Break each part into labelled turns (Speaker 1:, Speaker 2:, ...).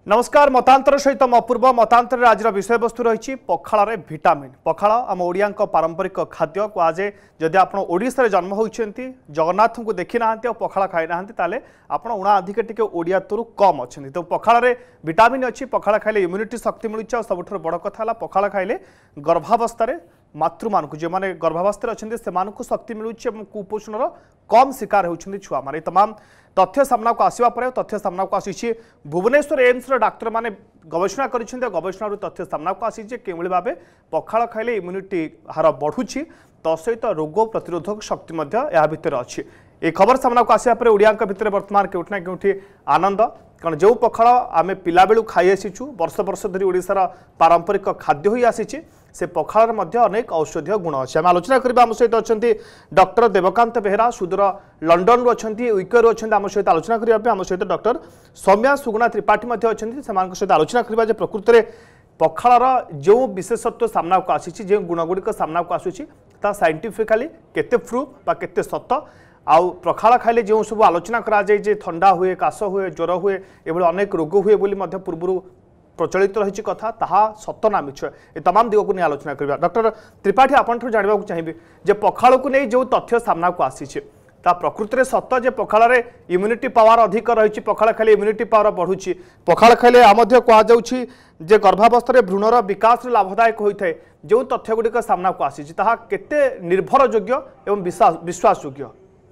Speaker 1: नमस्कार मतांतर सहित अपूर्व मतांतर आज विषय वस्तु रही पखाल भिटामिन पखाल आम ओडिया पारंपरिक खाद्य कहुए जदि आप ओडिशा जन्म होती जगन्नाथ को देखी ना पखाल खाई ना ताले आप उणा अधिक टी ओडिया तो कम अच्छा तो पखाल भिटामिन अच्छी पखाल खाइले इम्यूनिटी शक्ति मिलूँ सब बड़ कथा पखाल खाइले गर्भावस्था मातृ मान जो मैंने गर्भावस्था अच्छा से शक्ति मिलूँ कुपोषण कम शिकार होती छुआ मान तमाम तथ्य सामना को आसवा पर तथ्य सामना को आसी भुवनेश्वर एम्स डाक्तर माने गवेषणा कर गवेषणा तथ्य सामना को आसी कि भाव पखाल खाइले इम्यूनिटी हार बढ़ुची तसहित रोग प्रतिरोधक शक्ति भितर अच्छी ये खबर सामना को आसवा पर ओडिया भितर वर्तमान केउठना केउठी आनंद कारण जो पखाल आम पिला बेलू खाई आसीचु वर्ष वर्ष धरी ओडिशार पारंपरिक खाद्य होई आसीची से पखाल अनेक औषधीय गुण अच्छे आम आलोचना करबा आम सहित अच्छा डॉक्टर देवकांत बेहेरा सुदूर लंडन अच्छा यूके अच्छा आम सहित आलोचना करने आम सहित डॉक्टर सौम्या सुगुणा त्रिपाठी अच्छा सहित आलोचना करबा जे प्रकृत में पखाल जो विशेषत्व सामना को आसी जो गुणगुड़िक सामना को आसूची ता साइंटिफिकाली केते प्रूफ बा केते सत आउ पखाल खाइले जो सब आलोचना करा जाए जे ठंडा हुए काश हुए ज्वर हुए ये अनेक रोग हुए बोली पूर्व प्रचलित रही कथा ताहा सत ना मिछ ये तमाम दिग को नहीं आलोचना करबा डॉक्टर त्रिपाठी आपन जानवा चाहिए जे पखाल को नहीं जो तथ्य सामना को आसी ता प्रकृत में सत जे पखाल रे इम्यूनिटी पावर अधिक रही पखाल खाइले इम्यूनिटी पावर बढ़ुची पखाल खाइले कहुच्छी जे गर्भावस्था भ्रूणर विकास लाभदायक होता है जो तथ्य गुड़िक सामना को आसी ताहा केते निर्भरयोग्य एवं विश्वासयोग्य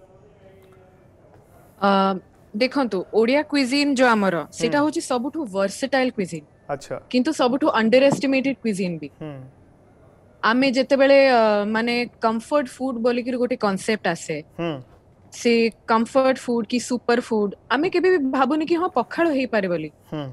Speaker 2: देखंतु ओडिया क्विजीन जो आमर सेटा होची सबुठु वर्सेटाइल क्विजीन
Speaker 1: अच्छा
Speaker 2: किंतु सबुठु अंडर एस्टिमेटेड क्विजीन भी आमे जेते बेले माने कंफर्ट फूड बोली कि गोटे कांसेप्ट आसे से कंफर्ट फूड की सुपर फूड आमे केबे भी भाबुनी कि हां पखाल हेई पारे बोली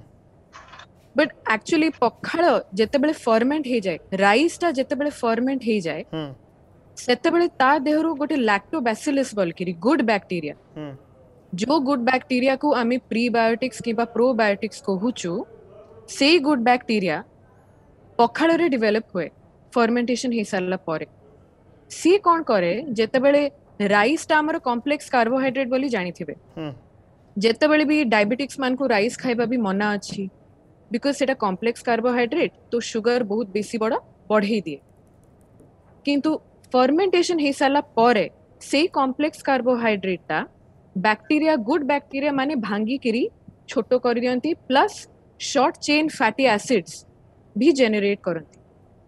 Speaker 2: बट एक्चुअली पखाल जेते बेले फर्मेंट हे जाय राइस ता जेते बेले फर्मेंट हे जाय सेते बेले ता देहरु गोटे लैक्टोबैसिलस बोल कि गुड बैक्टीरिया जो गुड बैक्टीरिया को आमे प्रीबायोटिक्स किबा प्रोबायोटिक्स कहूचु से गुड बैक्टीरिया पखाल रे डेवलप हुए फर्मेंटेशन हे सारला परे सी कोन करे जेते बेले राइस ता हमर कॉम्प्लेक्स कार्बोहाइड्रेट बोली जानि थिबे जेते बेले भी डायबिटिक्स मान को राइस खाइबा भी मना अछि बिकॉज़ सेटा कॉम्प्लेक्स कार्बोहाइड्रेट तो शुगर बहुत बेसी बड़ा बढ़े दिए किंतु फर्मेंटेशन हे सारला परे से कॉम्प्लेक्स कार्बोहाइड्रेट ता बैक्टीरिया गुड बैक्टीरिया माने भांगी किरी छोटो कर दियंती plus short chain fatty acids भी जेनरेट करंती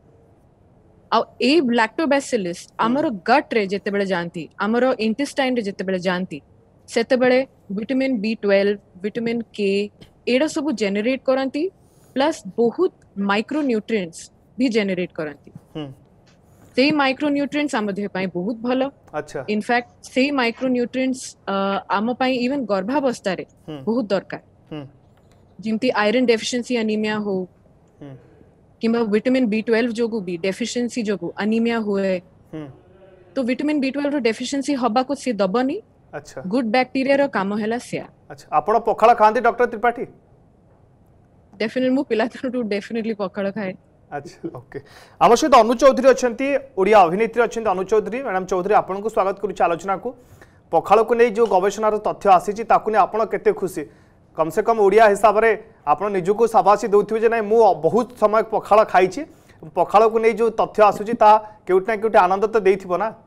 Speaker 2: आ ए लैक्टोबैसिलस हमरो गट रे जते बेले जानती हमरो इंटेस्टाइन रे जते बेले जानती सेते बेले विटामिन B12 विटामिन K एडा सब जेनरेट करंती प्लस बहुत माइक्रो न्यूट्रिएंट्स भी जेनरेट करंती से माइक्रो न्यूट्रिएंट्स आम देह पाई बहुत भलो
Speaker 1: अच्छा
Speaker 2: इनफैक्ट से माइक्रो न्यूट्रिएंट्स आम पाई इवन गर्भावस्था रे बहुत दरकार जिमती आयरन डेफिशिएंसी एनीमिया हो किंबा विटामिन B12 जोगु भी डेफिशिएंसी जोगु एनीमिया हुए तो विटामिन B12 रो डेफिशिएंसी हबा को से दबनी
Speaker 1: अच्छा
Speaker 2: गुड बैक्टीरिया रो काम हैला सिया
Speaker 1: अच्छा आपण पखाल खांती डॉक्टर त्रिपाठी
Speaker 2: डेफिनेटली मु पिला तो डेफिनेटली पखाल खाए
Speaker 1: अच्छा ओके आम सहित अनु चौधरी अच्छा ओडिया अभिनेत्री अच्छा अनु चौधरी मैडम चौधरी आपन को स्वागत करुच्ची आलोचना को पखाल को नहीं जो गवेषणार तथ्य आसी आपड़ केते खुशी कम से कम ओडिया हिसाब से आप निजको शाबाशी दौथे जे ना मु बहुत समय पखाल खाई पखाल को नहीं जो तथ्य आसूची केउटना केउटी आनंद तो देइथिबो ना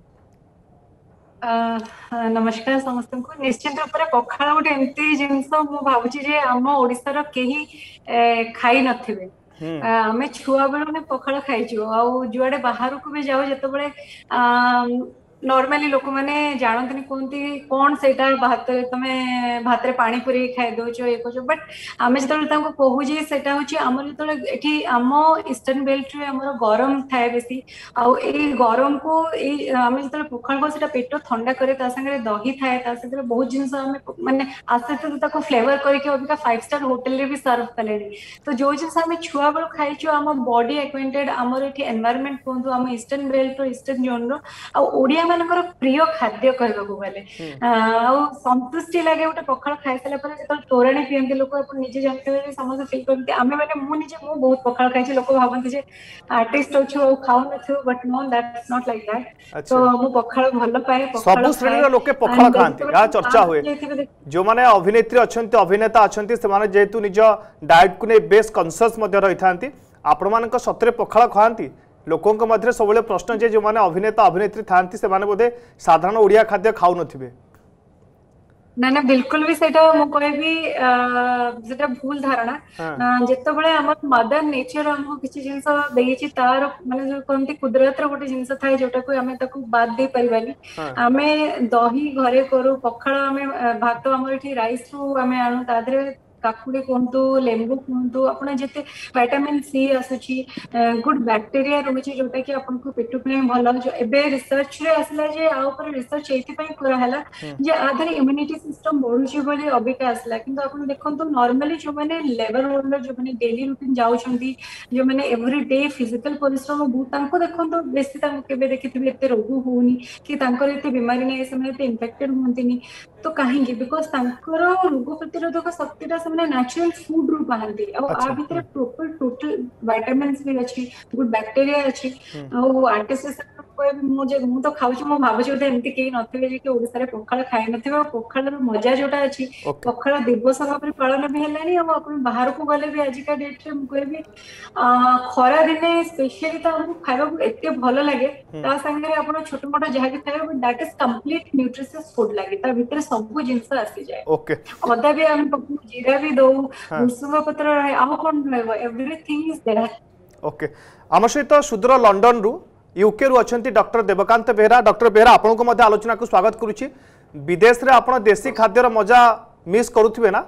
Speaker 3: नमस्कार समस्त को निश्चित रूप से पखाल गोटे एमती जिनस मु भाबुची जे आम ओडिसा केही खाई नथिबे आमे छुआ बेले पखाल खाइछु आ जुआडे बाहर को भी जाओ जतबेले नॉर्मली लोक माने जानतनी कोनती कोन सेटा भात तमे भात रे पानी पुरी खाइ दोचो ए कोचो बट आमे जतबेले ताको कहू जे सेटा होची हमर जतबेले एठी आम ईस्टर्न बेल्ट रे हमर गरम थाए बेसी आ ए गरम को ए आमे जतबेले पखाल को सेटा पेट ठंडा करे ता संगे दही थाए ता संगे बहुत जिंस आमे माने आसे तो ताको फ्लेवर करके अबिका 5 स्टार होटल रे भी सर्व कले तो जो जिंस आमे छुआ बेल खाइछु आम बॉडी एक्वेंटेड हमर एठी एनवायरनमेंट कोंतु आम ईस्टर्न बेल्ट रो ईस्टर्न जोन रो आ ओडिया मानकर प्रिय खाद्य कहबाकू गले संतुष्टि लगे गोटे पखाल खाई सारा पर जो तोराणी पियंती लोक आप निजे जानते समस्त फिल करते आमे मैंने मुझे बहुत पखाल खाई लोक भावती जे आर्टिस्ट अच्छे खाऊ न but no that's not like that तो मु पखाल भल पाए
Speaker 1: सब श्रेणी लोके पखाल खाती या चर्चा हुए जो माने अभिनेत्री अछंती अभिनेता अछंती से माने जेतु निज डाइट को ने बेस कॉन्शियस मध्ये रही थांती आपण मानक सतरे पखाल खाती लोकों मध्य सब प्रश्न जे जो माने अभिनेता अभिनेत्री थांती से माने बोधे साधारण ओडिया खाद्य खाऊ नथिबे
Speaker 3: ना ना बिल्कुल भी सेटा मु कहबी सेटा भूल धारणा जेते बळे हमर मदर नेचर हमको किछि जिंस देइछि तार माने जो कोनती कुदरत रो गोटे जिंस थाय जोटा को हमें ताकू बाद दे परिबानी हमें दही घरे करू पखाळ हमें भात हमर एठी राइस रो हमें आनु तादरे काकुड़ी कहतु लेंबू कहतु आपन जेते विटामिन सी आसुची गुड बैक्टीरिया रहउची जोटा कि आपन को पेट पे भलो जो एबे रिसर्च रे आसला जे आ ऊपर रिसर्च एथि पय करा हला जे आधर इम्यूनिटी सिस्टम बढ़ुची बोली अबिका आसला किंतु आपन देखंतु नॉर्मली जो माने लेबर होल्डर जो माने डेली रूटीन जाउछंती जो माने एवरी डे फिजिकल परिश्रम बहुत तांको देखंतु बेसी तांको केबे देखिथिबे एते रोग होउनी कि तांकर एते बीमारी नै समय एते इन्फेक्टेड होंतिनी तो काहेकि बिकॉज़ तांकर रोग प्रतिरोधक शक्तिटा मैंने नेचुरल फूड रू पाहंती आ भितर प्रॉपर टोटल विटामिन्स भी अछि गुड बैक्टीरिया अछि आ आर्टिस्ट मुझे मु तो खाउछु मो भाबछु ओते एमती केही नथिबे जे कि ओडिसा रे पखाल खाइ नथिबे पखाल रो मजा जोटा अछि पखाल दिवस भाबरे पालन भी हेलानी आ अपन बाहर को गले भी आजिका डेट रे मु कहबी खरा दिने स्पेशली तो हमको खाइबा को एते भलो लागे ता संगे अपन छोट मोटा जहा कि खाइबा but that is complete nutritious food लागे ता भीतर सब जिंस आसी जाए
Speaker 1: ओके
Speaker 3: अदा भी हम जीरा भी दो भुसुंग पत्र रहे आ कोन रहबो एवरीथिंग इज देयर
Speaker 1: ओके आम सहित सुदूर लंडन रु यूके रु अछंती डॉक्टर देवकांत बेहरा डॉक्टर बेहरा आपन को मध्य आलोचना को स्वागत करूची विदेश रे आपण देसी खाद्य रो मजा मिस करूथिबे ना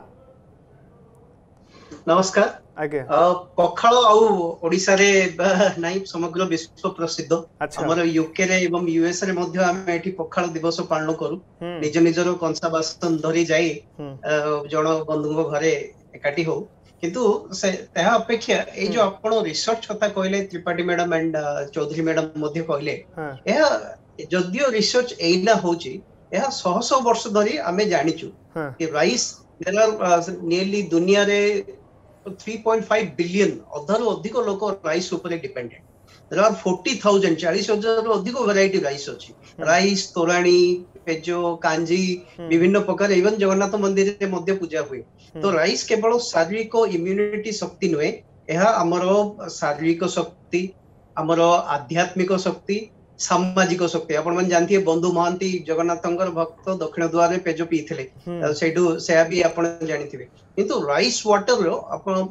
Speaker 4: नमस्कार
Speaker 1: आगे
Speaker 4: पखाल आ ओडिसा रे नाही समग्र विश्व प्रसिद्ध हमर यूके रे एवं यूएस रे मध्य हम एठी पखाल दिवस पालन करू निज निजरो कंसा बासन धरी जाई जण बंधुଙ୍କ घरे एकाठी हो किंतु से तह अपेक्षा ए जो आपण रिसर्च कथा कहले Tripathi madam and Chaudhary madam मध्य कहले एहा जदियो रिसर्च एइना होची एहा 100 वर्ष धरी हमें जानिचु कि राइस देयर आर नियरली दुनिया रे 3.5 बिलियन अधर अधिक लोक राइस ऊपर डिपेंडेंट देयर आर 40,000 40,000 अधिक वैरायटी राइस अछि राइस तोराणी पेजो कांजी विभिन्न प्रकार इवन जगन्नाथ मंदिर रे मध्य पूजा हुए तो राइस केवल शारीरिक इम्यूनिटी शक्ति नुहे यह हमर शारीरिक शक्ति हमर आध्यात्मिक शक्ति सामाजिक शक्ति आपण मन जानथि बंधु महांती जगन्नाथंकर भक्त दक्षिण द्वार रे पेजो पीथिले सेडू से भी आपण जानिथिबे किंतु राइस वाटर रो आपण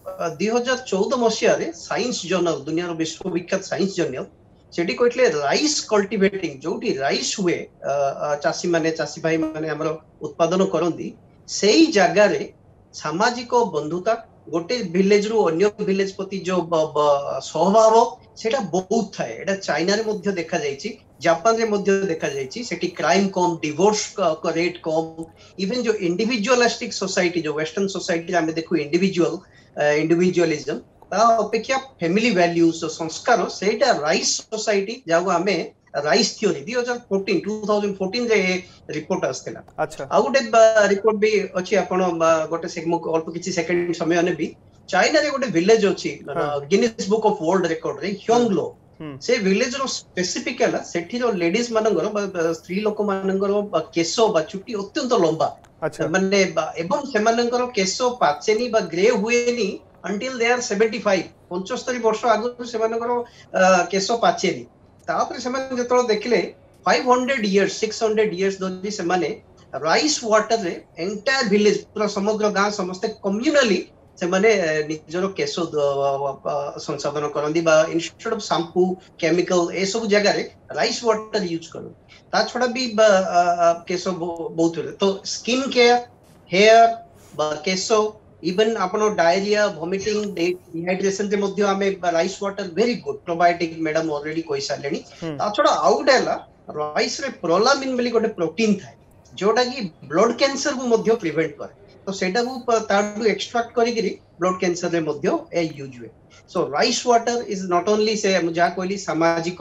Speaker 4: 2014 मसिया रे साइंस जर्नल दुनिया रो विश्व विख्यात साइंस जर्नल सेठी कहले राइस कल्टिवेटिंग जोटी राइस हुए चासी माने चासी भाई माने हमर उत्पादन करंदी सेही जगह रे सामाजिक बंधुता गोटे विलेज रु अन्य विलेज प्रति जो स्वभाव सेटा बहुत थाए एटा चाइना रे मध्य देखा जायछि जापान रे मध्य देखा जायछि सेठी क्राइम कम डिवोर्स रेट कम इवन जो इंडिविजुअलिस्टिक सोसाइटी जो वेस्टर्न सोसाइटी हमें देखु इंडिविजुअलिज्म ता अपेक्षा फैमिली वैल्यूज संस्कार सेटा राइस सोसाइटी जागो हमें राइस थ्योरी 2014 रे रिपोर्ट आस्थिला
Speaker 1: अच्छा
Speaker 4: आ गोटे रिपोर्ट भी अछि आपण गोटे अल्प किछि सेकंड समय ने भी चाइना रे गोटे विलेज अछि Guinness book of world record रे ह्योंगलो से विलेज रो स्पेसिफिक हला सेठी रो लेडीज मानंगर स्त्री लोक मानंगर केसो बा चुटी अत्यंत लंबा अच्छा माने एवं से मानंगर केसो पाचेनी बा ग्रे हुएनी until they are 75 75 वर्ष आगु से मानंगर केसो पाचेनी तापर से माने जतरो देखले 500 इयर्स 600 इयर्स दोली से माने राइस वाटर रे एंटायर विलेज पूरा समग्र गां समस्त कम्युनली से माने निजरो केसो संसाधन करंदी बा इंस्टेड ऑफ शैम्पू केमिकल ए सब जगह रे राइस वाटर यूज करो ता छोड़ा भी केसो बहुत तो स्किन केयर हेयर बा केसो इवन आपनो डायरिया वॉमिटिंग डिहाइड्रेशन रे मध्य हमें rice water very good probiotic madam already कोइ सालेनी ता छोड़ा आउट हैला राइस रे प्रोलामिन बोली गोटे प्रोटीन थाए जोटा कि ब्लड कैंसर को मध्य प्रिवेंट करे तो सेटा को ताडू एक्सट्रैक्ट करी गिरी ब्लड कैंसर रे मध्य ए यूज हुए so rice water is not only से जा कहली सामाजिक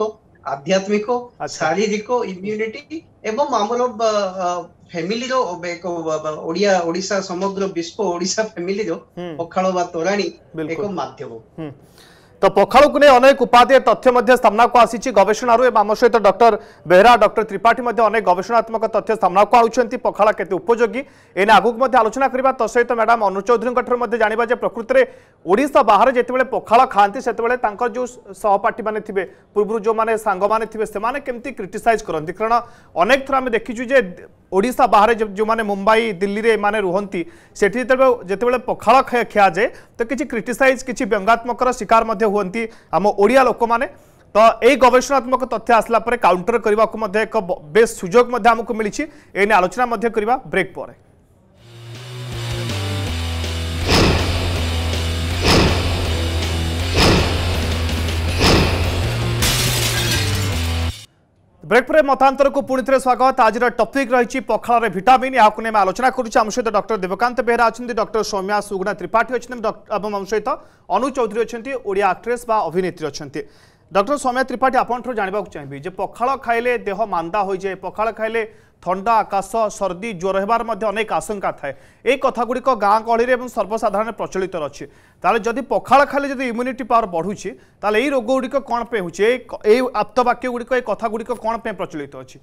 Speaker 4: आध्यात्मिक शारीरिक इम्यूनिटी एवं आमर फैमिली रो ओडिया ओडिशा समग्र विश्व ओडिशा फैमिली रो पखाल बा तोराणी एक माध्यम।
Speaker 1: तो पखाड़ को नहीं अनेक उपादेय तथ्य सामना को आसी गवेषणार आम सहित डॉक्टर बेहरा डॉक्टर त्रिपाठी अनेक गवेषणात्मक तथ्य सामना को आनुंट पखाड़ केते उपयोगी एने आगुक आलोचना करबा। तो सहित मैडम अनु चौधरी जानिबा जे प्रकृति में ओडिशा बाहर जितेबाला पखाड़ खाती से जो सहपाठी मैंने थे पूर्व जो मैंने सांग मैंने थे से केमती क्रिटिसाइज करती कारण अनेक थर आम देखीचु जे ओडिशा बाहर जो मैंने मुंबई दिल्ली रे माने रुहंती सेठी जेतेबेले पखाड़ खिया जाए तो किसी क्रिटिसाइज किसी व्यंगात्मक शिकार हुंती आम ओडिया लोक माने। तो यही गवेषणात्मक तथ्य आसला परे काउंटर करने को एक बेस सुजोग आमको मिली एने आलोचना करवा ब्रेक पर। ब्रेक पर मतांतर को पुणी थे स्वागत। आज टॉपिक रही पखाड़ रे विटामिन या आलोचना करुम सहित डॉक्टर देवकांत बेहरा अच्छा डॉक्टर सौम्या सुगुणा त्रिपाठी अच्छा आम सहित अनु चौधरी अच्छा ओडिया एक्ट्रेस बा अभिनेत्री अच्छा। डॉक्टर सौम्या त्रिपाठी आपंठ जानवा चाहिए जे पखाड़ खाइले देह मांदा हो जाए पखाड़ खाइले थंडा आकाश सर्दी ज्वर होबार अनेक आशंका थाए ये कथागुड़िक गाँ गहली सर्वसाधारण प्रचलित अच्छी ताले जदि पखाड़ खाइले जदि इम्यूनिटी पावर बढ़ुची ताले ये रोग गुड़िक कौन पे होची आप्तवाक्य गुड़िक ये कथा गुड़िक कौन पे प्रचलित अच्छी।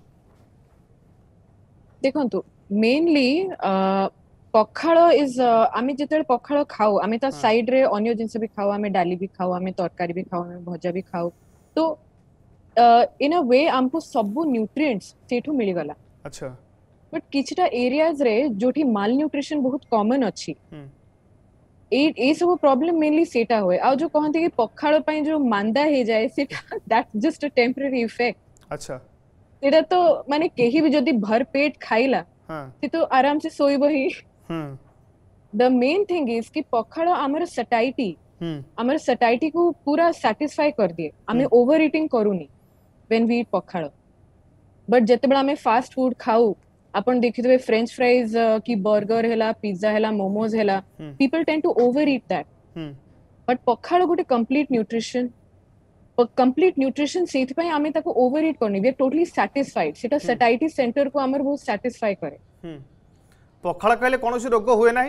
Speaker 2: देखंतु मेनली पखाड़ इज आमे जेते पखाड़ खाऊ आमे ता साइड रे अन्य जिंस भी खाऊ आमे डाली भी खाऊ आमे तरकारी भी खाऊ आमे भजा भी खाऊ तो इन अ वे हमको सब न्यूट्रिएंट्स सेठू मिल गला।
Speaker 1: अच्छा
Speaker 2: बट किछटा एरियाज रे जोठी माल न्यूट्रिशन बहुत कॉमन अच्छी ए सब प्रॉब्लम मेनली सेटा होए आ जो कहते कि पखाड़ पई जो मांदा हे जाए सेटा that's just a temporary effect.
Speaker 1: अच्छा
Speaker 2: सेटा तो माने केही भी जदी भर पेट खाइला से तो आराम से सोइबो ही। द मेन थिंग इज कि पखाड़ हमर सटाइटी को पूरा सैटिस्फाई कर दिए हमें ओवर ईटिंग करूनी व्हेन वी ईट पखाड़। बट जेतेबेला हमें फास्ट फूड खाऊ अपन देखिथिबे फ्रेंच फ्राइज की बर्गर हैला पिज्जा हैला मोमोज हैला people tend to over eat that. But पखाड़ गोटे कंप्लीट न्यूट्रिशन सेथ पई हमें ताको ओवर ईट करनी वी आर टोटली सैटिस्फाइड सेटा सटाइटी सेंटर को हमर बहुत सैटिस्फाई करे।
Speaker 1: पखाड़ खाइले कोनोसी रोग हुए नाही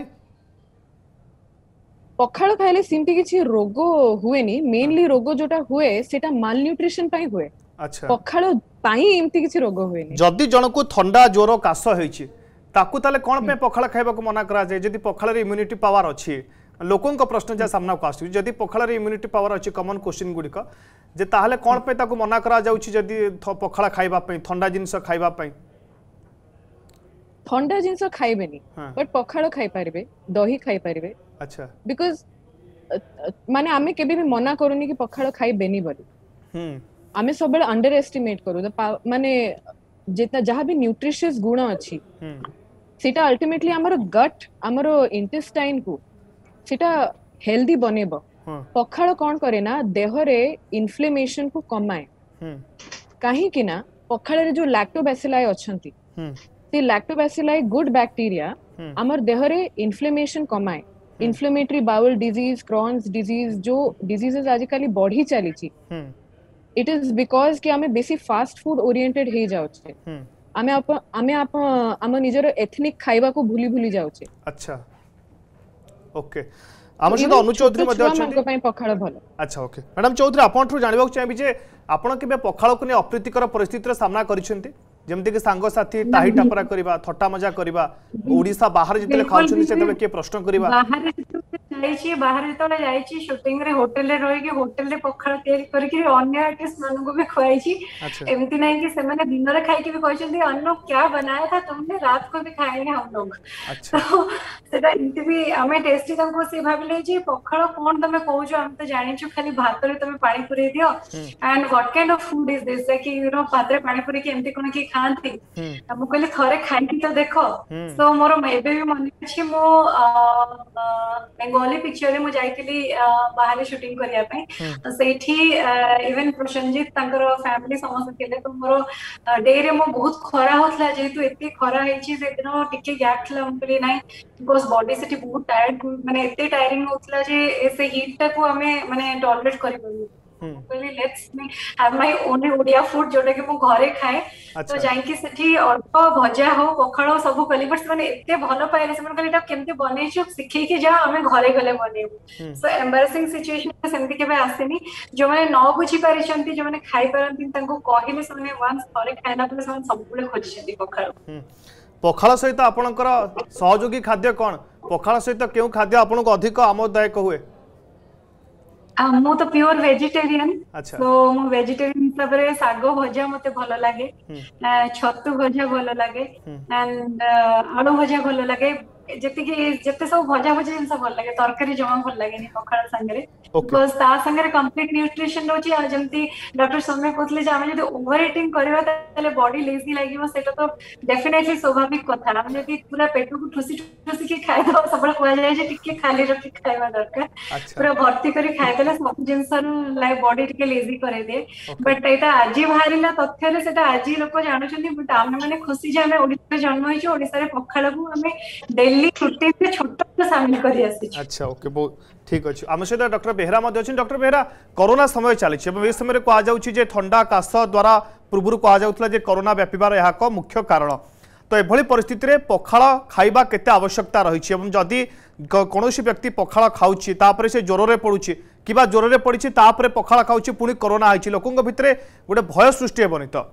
Speaker 2: पखाड़ खाइले सिंपली किछि रोग हुएनी मेनली रोग जोटा हुए सेटा माल न्यूट्रिशन पई हुए।
Speaker 1: अच्छा
Speaker 2: पखाड़ पाई एमती किछि रोग हुएनी
Speaker 1: जदि जन को ठंडा ज्वर काश होइछि ताकू ताले कोन पे पखाड़ खाइबा को मना करा जाय जदि पखाड़ रे इम्यूनिटी पावर अछि लोकों को प्रश्न जा सामना को आसु जदि पखाड़ रे इम्यूनिटी पावर अछि कॉमन क्वेश्चन गुडिक जे ताहले कोन पे ताकू मना करा जाउछि जदि पखाड़ खाइबा पे ठंडा जिंस खाइबा पे
Speaker 2: ठंडा जिंस खाइबेनी बट पखाड़ खाइ परिबे दही खाइ परिबे।
Speaker 1: अच्छा
Speaker 2: बिकॉज़ माने आमे केबे भी मना करूनी कि पखाड़ खाइबेनी बोली आमे सबले अंडर एस्टिमेट करू माने जेता जहाँ भी न्यूट्रिशियस गुण अच्छी सेटा अल्टीमेटली हमर गट हमर इंटेस्टाइन को सेटा हेल्दी बनेबो। पखाड़ कौन करे ना देह रे इन्फ्लेमेशन को कमाए कहीं कि ना पखाड़ रे जो लैक्टोबैसिलाई अछंती से लैक्टोबैसिलाई गुड बैक्टीरिया हमर देह रे इन्फ्लेमेशन कमाए inflammatory bowel disease Crohn's disease जो डिजीजेस आजकल बढ़ी चली छी इट इज बिकॉज कि हमें बेसी फास्ट फूड ओरिएंटेड हे जाउछे आम निजर एथनिक खाइबा को भूली भूली जाउछे।
Speaker 1: अच्छा ओके आम सहित अनु चौधरी
Speaker 2: पखाड़ भल।
Speaker 1: अच्छा ओके मैडम चौधरी आपंठू जानवा चाहिए जे आपण केबे पखाड़ को ने अप्रीतिकर परिस्थितिर सामना करिसेंती जेमति कि सांग साथी टाही टापरा करबा थट्टा मजा करबा ओडिसा बाहर जितले खाउछन सेतले के प्रश्न करबा
Speaker 3: बाहर तो जाइछि शूटिंग रे होटल रे रही के होटल रे पखाड़ तैयारी करके अन्य आर्टिस्ट मानन को भी खुआइछि एमति नहीं कि से माने दिन रे खाइ के भी कहछन्ती अन्नो क्या बनाया था तुमने रात को भी खाएंगे हम लोग। अच्छा तो सेटा एमति भी हमें टेस्टी हमको से भाबले जे पखाड़ कोन तमे कहउछो हम तो जानिछु खाली भात रे तमे पानी पुरे दियो and what kind of food is this कि यू नो पात्रे पानी पुरे के एमति कोन की खांती हम कहले थरे खाइ तो देखो सो मोर एबे भी मन अछि मो बेंगोली पिक्चर रे मु जाइतिली बाहर शूटिंग करिया पे सेठी इवन प्रसन्नजीत तांकर फैमिली समस्त केले तो मोर डे रे मो बहुत खरा होतला जेतु एते खरा हेची से दिन टिके गैप थला हमकली नाही बिकॉज़ बॉडी सेठी बहुत टायर्ड माने एते टायरिंग होतला जे ऐसे हीट टा को हमें माने टॉलरेट करि परबो कहली let's me have my own Odia food जोटा कि मु घरे खाए तो जाइकी सेठी अल्प भजा हो पखाल हो सब कली बट माने एते भलो पाइले से कहली एटा केमते बनेछु सिखै कि जा हमें घरे गले बनेबू सो एम्बारसिंग सिचुएशन सेमती केबे आसेनी जो माने न बुझी परिचंती जो माने खाई परंती तांको कहिले से वंस थरे खाइला पर से सब बुले खोजिसेंती पखाल
Speaker 1: पखाल सहित आपनकर सहयोगी खाद्य कौन पखाल सहित केउ खाद्य आपनको अधिक आमोददायक हुए
Speaker 3: मु तो प्योर वेजिटेरियन तो मु वेजिटेरियन हिसाब रे सागो भजा मते भलो लागे छतु भजा भलो लागे एंड आलू भजा भलो लागे जेते सब भजा भजा जिनस भल लागे तरकारी जमा भल लागे नि पखाल संगे बिकॉज़ ता संगे कंप्लीट न्यूट्रिशन रोची आ जमती डॉक्टर सौम्य कहले जे हम जदी ओवर ईटिंग करबा ताले बॉडी लेजी लागिवो सेटा तो डेफिनेटली स्वाभाविक कथा हम जदी पूरा पेट को ठुसी ठुसी के खाइ दो सबल कोआ जाय जे टिके खाली रखि खाइबा दरकार पूरा भर्ती करी खाइ देला सब जिनस लाइक बॉडी टिके लेजी करे दे बट एटा आजी बाहरिला तथ्य रे सेटा आजी लोक जानु छथि बट हम माने खुशी जे हम ओडिसा रे जन्म होइछो ओडिसा रे पखाल को हमें डेली रूटीन में छोटा शामिल करी आसी
Speaker 1: अच्छा ओके बहुत ठीक अछि हम सहित डॉक्टर बेहरा मध्ये अछि डॉक्टर बेहरा कोरोना समय चली छै ए समय को आ जाउछि जे ठंडा काश द्वारा पूर्व को जाउतला जे कोरोना व्यापिबार यहा को मुख्य कारण तो एभली परिस्थिति रे पखाल खाइबा केते आवश्यकता रही छै एवं जदी कोनोसी व्यक्ति पखाल खाउछि तापरे से ज्वर रे पडुछि किबा ज्वर रे पडिछि तापरे पखाल खाउछि पुनी कोरोना आइछि लोकंग भितरे गोटे भय सृष्टि हेबनी तो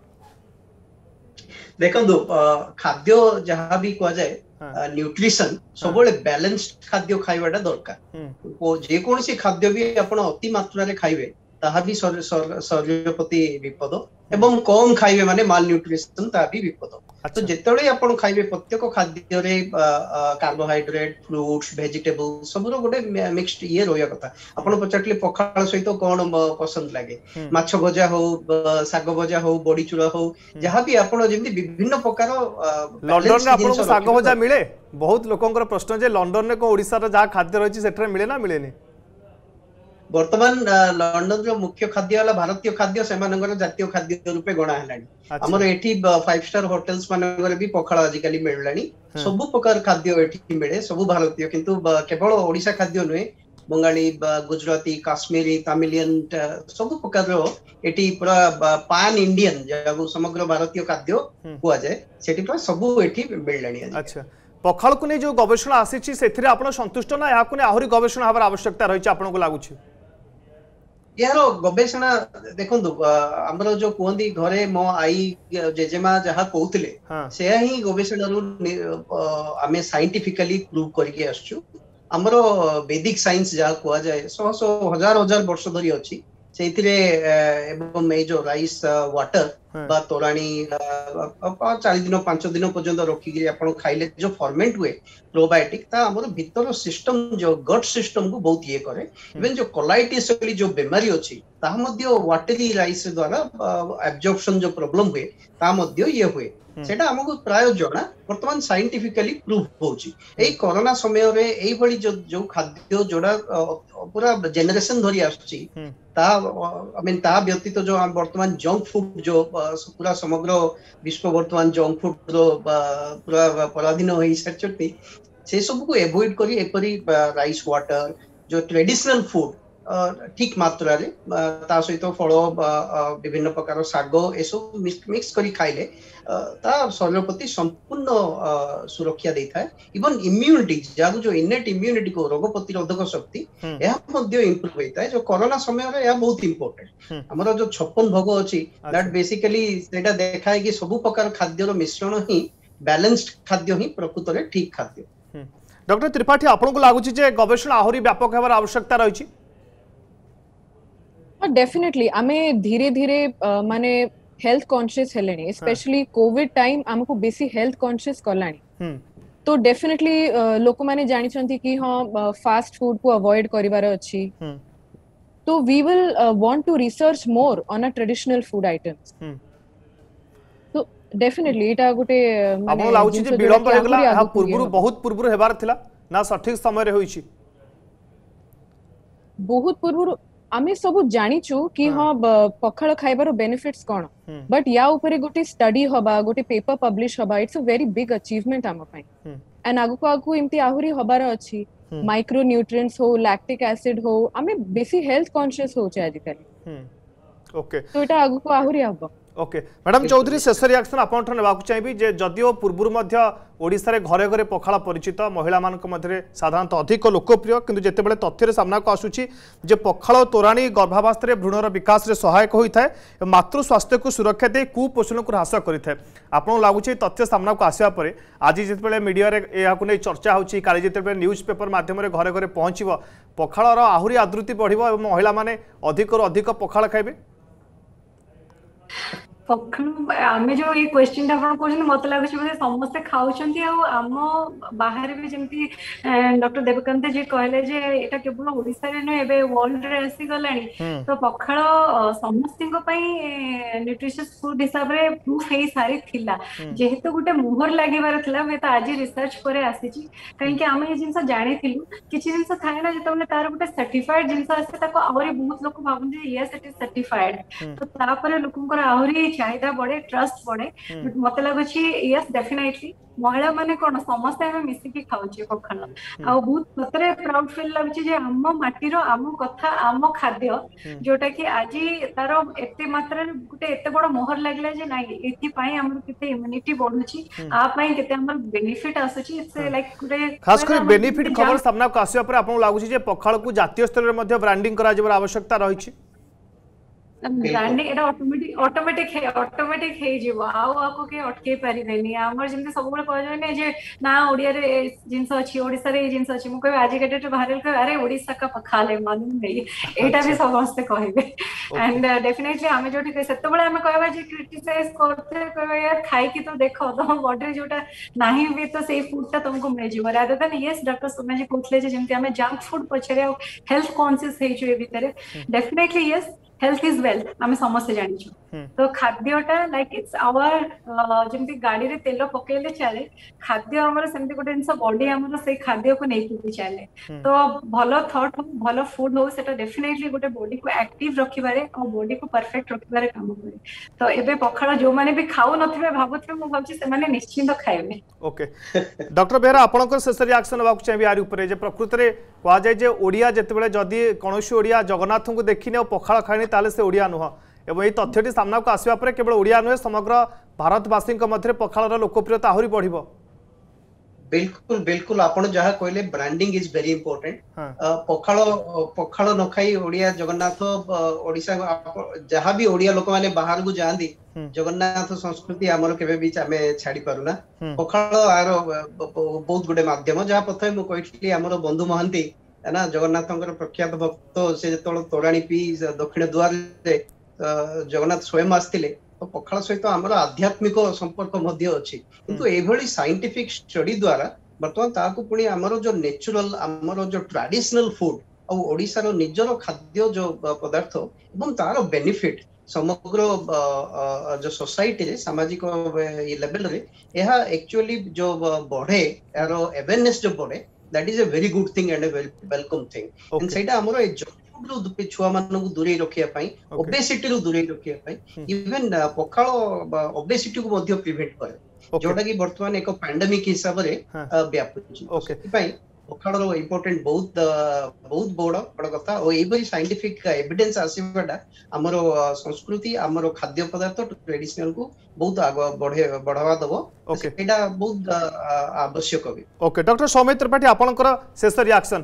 Speaker 4: देखंदो खाद्य जहां भी को जाय न्यूट्रिशन सब बैलेंस्ड खाद्य खाइबाटा दरकार जे कोनसी खाद्य भी आपण अति मात्रा रे खाइबे ताहा भी शरीर प्रति विपद एवं कम खाइबे माने माल न्यूट्रिशन ता भी विपद तो जेतळे आपण खाइबे प्रत्येक खाद्य रे कार्बोहाइड्रेट फ्रूट्स वेजिटेबल सबरो गोटे मिक्स्ड ये रोया कथा आपण पचाटले पखाल सहित कोन पसंद लागे माछ भजा हो साग भजा हो बड़ी चूरा हो जहां भी आपण जेमि विभिन्न प्रकार
Speaker 1: लंडन रे आपण को साग भजा मिले बहुत लोकंकर प्रश्न जे लंडन रे को ओडिसा रे जा खाद्य रहिछि सेठरे मिले ना मिलेनी
Speaker 4: वर्तमान लंडन रो मुख्य खाद्य वाला भारतीय खाद्य सेमानगर जातीय खाद्य रूपे गणा हलानी हमर एठी 5 स्टार होटल्स मानगर भी पखाल आजिकली मिललानी सब प्रकार खाद्य एठी मिले सब भारतीय किंतु केवल ओडिसा खाद्य नुहे बंगाली गुजराती काश्मीरी तमिलियन सब प्रकार एठी पूरा पान इंडियन जो समग्र भारतीय खाद्य हुआ जाए सेठी पूरा सब एठी मिललानी
Speaker 1: अच्छा पखाल को नै जो गवेषणा आसीछि सेथिरे आपण संतुष्ट ना या को नै आहुरी गवेषणा हबार आवश्यकता रहिछि आपण को लागुछि
Speaker 4: यार गवेषणा देखंदु हमरो जो कोंदी घरे मो आई जेजेमा जहा कहउतले से ही गवेषणा रु हमें साइंटिफिकली प्रूव करके आछू हमरो वैदिक साइंस जहा कोआ जाय सौ सौ हजार हजार वर्ष धरि अछि सेथिरे एवं ए जो राइस वाटर बा तोराणी 4 दिन 5 दिन पर्यंत रखी आपण खाइले जो फर्मेंट हुए प्रोबायोटिक ता हमर भीतर सिस्टम जो गट सिस्टम को बहुत ये करे इवन जो कोलाइटिस वाली जो बीमारी अछि ता मध्य वाटरी राइस द्वारा एब्जॉर्प्शन जो प्रॉब्लम हुए ता मध्य ये हुए सेटा हमको प्राय जना वर्तमान साइंटिफिकली प्रूव होची एई कोरोना समय रे एई भली जो खाद्य जोड़ा पूरा जनरेशन धरि आछी ता आई मीन ता व्यतीत जो वर्तमान जंक फूड जो पूरा समग्र विश्व वर्तमान जंक फूड रो पूरा पराधीन होई सचती से सब को एवॉइड करी एपरी राइस वाटर जो ट्रेडिशनल फूड ठीक मात्रा रे ता सहित फल विभिन्न प्रकार साग ए सब मिक्स करी खाइले ता शरीर प्रति संपूर्ण सुरक्षा देता है इवन इम्यूनिटी जागु जो इनेट इम्यूनिटी को रोग प्रतिरोधक शक्ति यह मध्य इंप्रूव होता है जो कोरोना समय रे यह बहुत इंपोर्टेंट हमर जो 56 भोग अछि दैट बेसिकली सेटा देखा है कि सब प्रकार खाद्य रो मिश्रण ही बैलेंस्ड खाद्य ही प्रकृत रे ठीक खाद्य
Speaker 1: डॉक्टर त्रिपाठी आपन को लागुची जे गवेषणा आहुरी व्यापक हेबार आवश्यकता रहिछि
Speaker 2: डेफिनेटली आमे धीरे धीरे माने हेल्थ कॉन्शियस हेलेनी स्पेशली कोविड टाइम हमको बेसी हेल्थ कॉन्शियस करलानी तो डेफिनेटली लोक माने जानि छंती कि हां फास्ट फूड को अवॉइड करिवार अछि तो we will want to research more on a traditional food items तो डेफिनेटली एटा गुटे
Speaker 1: माने आपन लाउची जे विलंब हेगला हा पूर्वरु बहुत पूर्वरु हेबार थिला ना सठिक समय रे होईची
Speaker 2: बहुत पूर्वरु आमे सब जानिचु कि हां पखाल खाइबार बेनिफिट्स कोन बट या ऊपर गोटे स्टडी होबा गोटे पेपर पब्लिश होबा it's a very big achievement आम पई एंड आगु इमती आहुरी होबार अछि माइक्रो न्यूट्रिएंट्स हो लैक्टिक एसिड हो आमे बेसी हेल्थ कॉन्शियस हो छे आजिकल
Speaker 1: ओके
Speaker 2: तो एटा आगु को आहुरी हबो
Speaker 1: ओके मैडम चौधरी शेष रिएक्शन आपन नेबाक चाहिए जे जदिओ पूर्व ओडिशा रे घरे घरे पखाला परिचित महिला मानक मध्य साधारणतः अधिक लोकप्रिय किंतु जेतेबेले तथ्य सामना को आसुची जे पखाल तोराणी गर्भावस्था भ्रूणर विकास रे सहायक होता है मातृ स्वास्थ्य को सुरक्षा दे कुपोषण को ह्रास करें आपन लगुच तथ्य सामना को आसवा पर आज जिते मीडिया नहीं चर्चा होची काली जिते न्यूज पेपर माध्यम घरे घरे पहुँचब पखाल आहुरी आदृति बढ़िबो एवं महिला माने अधिक अधिक पखाल खाइबे
Speaker 3: आमे जो ये क्वेश्चन मत लगुच समस्ते खाऊंट आम बाहर भी जमी डॉक्टर देवकांत जी कहले जे एटा केवल ओडिशा रे न एबे वर्ल्ड रे आसी गलानी तो पखाल समस्त न्यूट्रिशियस फूड हिसाब रे प्रूफ हे सारी थिला जेहेतु गोटे मुहर लागिबार थिला मैं तो आज रिसर्च करे आसीची कहीं कि आमे ये जिंस जानि थिलु किछि जिंस थाए ना जतबले तार गोटे सर्टिफाइड जिंस आसे ताको आवरी बहुत लोक भाबन जे यस इट इज सर्टिफाइड तो तापर लोकंकर आवरी चाहिदा बढ़े ट्रस्ट बढ़े मत लगुच यस डेफिनेटली महिला माने कोन समस्त हमें मिसिकी खाउछे पखाल आ बहुत सतरे प्राउड फील लागुची जे आम माटीरो आम कथा आम खाद्य जोटा कि आज तार एते मात्रा गुटे एते बड़ मोहर लागला जे नाही एथि पई हमर केते इम्यूनिटी बढ़ुची आ पई केते हमर बेनिफिट आसुची इट्स लाइक गुटे
Speaker 1: खास कर बेनिफिट खबर सामना को आसिया पर आपन लागुची जे पखाल को जातीय स्तर रे मध्ये ब्रांडिंग करा जेबर आवश्यकता रहिछि
Speaker 3: ब्रांडिंग एटा ऑटोमेटिक हे जीवो आउ आपको के अटके परिबेनी हमर जिंते सब बळे कह जाय जे ना ओडिया रे जिंस अछि ओडिसा रे जिंस अछि मु कहबे आज के डेट वायरल कर अरे ओडिसा का पखाले मालूम नहीं एटा भी समस्त कहबे एंड डेफिनेटली हमें जोठी सेते बळे हमें कहबा जे क्रिटिसाइज करते कहबे यार खाई की तो देखो तो बॉडी रे जोटा नाही भी तो सेही फूड ता तुमको मिल जीवो रादर देन यस डॉक्टर सुमे जी कहले जे जिंते हमें जंक फूड पछरे हेल्थ कॉन्शियस हे जो भीतर definitely yes health is wealth आम समस्त जानी तो खाद्यटा लाइक इट्स आवर जमती गाड़ी रे तेल पकेले चले खाद्य हमर सेमती गोटे जिंस बॉडी हमर से खाद्य को नहीं की चले तो भलो थॉट हो भलो फूड हो सेटा डेफिनेटली गोटे बॉडी को एक्टिव रखिबारे और बॉडी को परफेक्ट रखिबारे काम करे तो एबे पखाला जो माने भी खाऊ नथिबे भाबुथिबे मु भाबची से माने निश्चित खाइबे
Speaker 1: ओके डॉक्टर बेहरा आपनकर शेष रिएक्शन बाक चाहिए यार ऊपर जे प्रकृति रे कहा जाय जे ओडिया जेतेबेले जदी कोनोसी ओडिया जगन्नाथ को देखिने और पखाला खाइनी ताले से ओडिया नुह एवं ये तथ्यटी सामना को आसवा पर केवल ओडिया नुहे समग्र भारतवासी मध्य पखाल लोकप्रियता आहरी बढ़िबो
Speaker 4: बिल्कुल बिल्कुल आपण जहा कहले ब्रांडिंग इज वेरी इंपोर्टेंट पखाल न खाई ओडिया जगन्नाथ ओडिशा जहां भी ओडिया लोक माने बाहर को जांदी जगन्नाथ संस्कृति हमर केबे भी आमे छाडी पारुना पखाल आरो बहुत गुडे माध्यम जहा प्रथम मु कहली हमर बंधु महंती ना जगन्नाथंकर प्रख्यात भक्त से जतल तोराणी पी दक्षिण द्वार रे जगन्नाथ स्वयं आस्तिले तो पखाल सहित आमर आध्यात्मिक संपर्क मध्य अछि किंतु एभली साइंटिफिक स्टडी द्वारा वर्तमान ताकू पुणी आमर जो नेचुरल आमर जो ट्रेडिशनल फूड और ओडिसा रो निजरो खाद्य जो पदार्थ एवं तार बेनिफिट समग्र जो सोसाइटी रे सामाजिक लेवल रे यह एक्चुअली जो बढ़े यार अवेयरनेस जो बढ़े that is a very good thing and a welcome thing and सेटा हमरो छुआ मान दूरे रखा ओबेसिटी दूरे रखा इवन पखाल ओबेसिटी को प्रिवेंट करे जोटा कि वर्तमान एक पैंडेमिक हिसाब से व्यापुची पखाल इम्पोर्टेंट बहुत बहुत बड़ कथा और ये साइंटिफिक एविडेंस आसवाटा आमर संस्कृति आमर खाद्य पदार्थ ट्रेडिशनल को बहुत आगे बढ़ावा दबो सेटा बहुत आवश्यक भी
Speaker 1: ओके डॉक्टर सौम्य त्रिपाठी आपनकर शेष रिएक्शन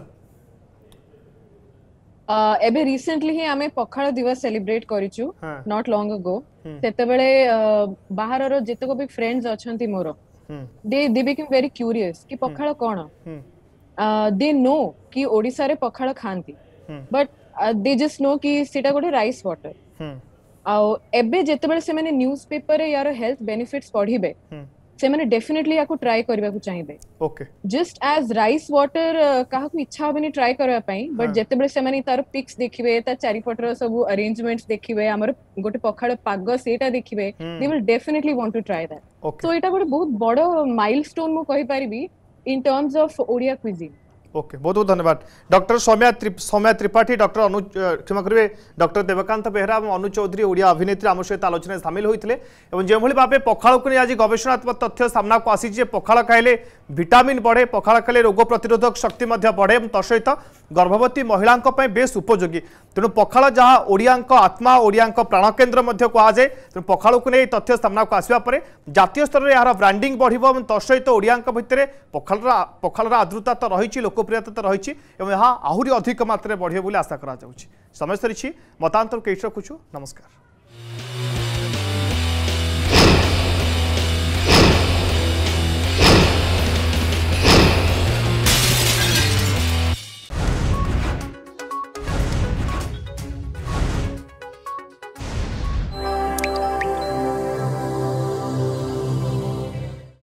Speaker 2: एबे रिसेंटली ही आमे पखाल दिवस सेलिब्रेट करिचु नॉट लॉन्ग अगो सेते बेले बाहर रो जेतको भी फ्रेंड्स अछंती मोर दे बिकम वेरी क्यूरियस कि पखाल कोन दे नो कि ओडिसा रे पखाल खांती बट दे जस्ट नो कि सेटा गोटे राइस वाटर आ एबे जेते बेले से माने न्यूज़पेपर रे यार हेल्थ बेनिफिट्स पढिबे से माने डेफिनेटली याको ट्राई करबा को चाहिबे
Speaker 1: okay just
Speaker 2: as rice water काहा को इच्छा होबनी ट्राई करबा पई बट जेते बेले से माने तार पिक्स देखिबे ता चारि पटर सब अरेंजमेंट्स देखिबे हमर गोटे पखाल पाग सेटा देखिबे they will definitely want to try that so एटा गोटे बहुत बड़ माइलस्टोन मु कहि परिबी in terms of Odia cuisine
Speaker 1: okay बहुत बहुत धन्यवाद डॉक्टर सौम्या त्रिपाठी डॉक्टर अनुज क्षमा करेंगे डॉक्टर देवकांत बेहरा और अनुज चौधरी ओडिया अभिनेत्री आम सहित आलोचना सामिल होते जो भाव पखाड़ को नहीं आज गवेषणात्मक तथ्य सामना को आसी पखाड़ खाइले विटामिन बढ़े पखाड़ खाइले रोग प्रतिरोधक शक्ति बढ़े तसहित गर्भवती महिला बेस उपयोगी तेणु पखाड़ जहाँ ओडिया आत्मा ओडिया प्राणकेन्द्र कहुए तेणु पखाड़ को नहीं तथ्य सामना को आसवा पर जातीय स्तर में यार ब्रांडिंग बढ़ तसहित ओडिया भितर पखाड़ आदृता तो रही लोकप्रियता तो रही यहाँ आहरी अधिक मात्रा बढ़े बोली आशा करा समय सरी मतांतर कई रखुचु नमस्कार।